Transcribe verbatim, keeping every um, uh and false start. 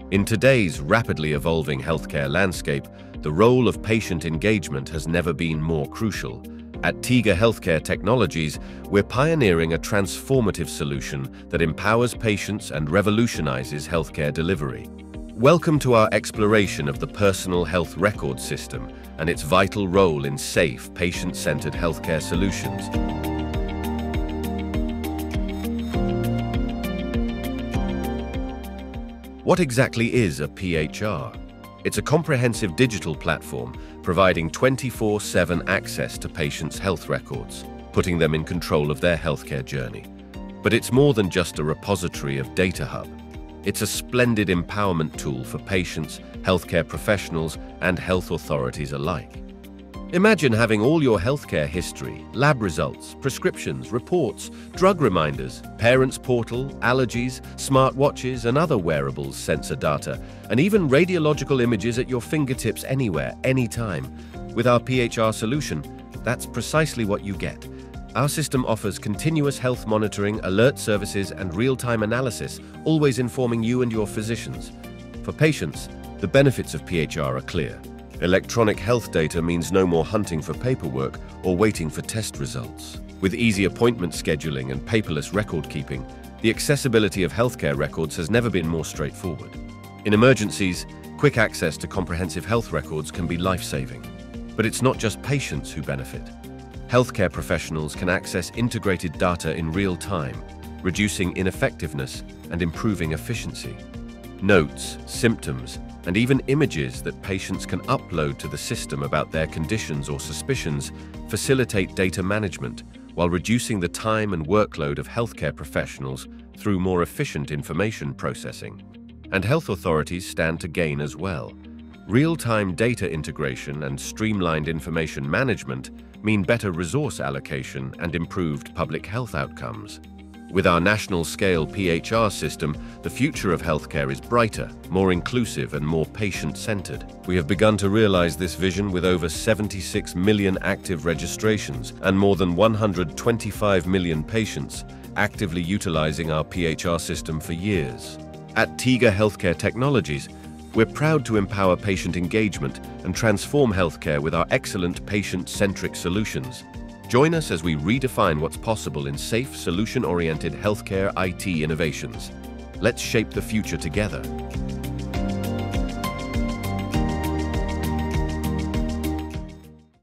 In today's rapidly evolving healthcare landscape, the role of patient engagement has never been more crucial. At Tiga Healthcare Technologies, we're pioneering a transformative solution that empowers patients and revolutionizes healthcare delivery. Welcome to our exploration of the personal health record system and its vital role in safe, patient-centered healthcare solutions. What exactly is a P H R? It's a comprehensive digital platform providing twenty-four seven access to patients' health records, putting them in control of their healthcare journey. But it's more than just a repository of data hub. It's a splendid empowerment tool for patients, healthcare professionals, and health authorities alike. Imagine having all your healthcare history, lab results, prescriptions, reports, drug reminders, parents' portal, allergies, smartwatches, and other wearables sensor data, and even radiological images at your fingertips anywhere, anytime. With our P H R solution, that's precisely what you get. Our system offers continuous health monitoring, alert services, and real-time analysis, always informing you and your physicians. For patients, the benefits of P H R are clear. Electronic health data means no more hunting for paperwork or waiting for test results. With easy appointment scheduling and paperless record keeping, the accessibility of healthcare records has never been more straightforward. In emergencies, quick access to comprehensive health records can be life-saving. But it's not just patients who benefit. Healthcare professionals can access integrated data in real time, reducing ineffectiveness and improving efficiency. Notes, symptoms, and even images that patients can upload to the system about their conditions or suspicions facilitate data management while reducing the time and workload of healthcare professionals through more efficient information processing. And health authorities stand to gain as well. Real-time data integration and streamlined information management mean better resource allocation and improved public health outcomes. With our national-scale P H R system, the future of healthcare is brighter, more inclusive, and more patient-centered. We have begun to realize this vision with over seventy-six million active registrations and more than one hundred twenty-five million patients actively utilizing our P H R system for years. At Tiga Healthcare Technologies, we're proud to empower patient engagement and transform healthcare with our excellent patient-centric solutions. Join us as we redefine what's possible in safe, solution-oriented healthcare I T innovations. Let's shape the future together.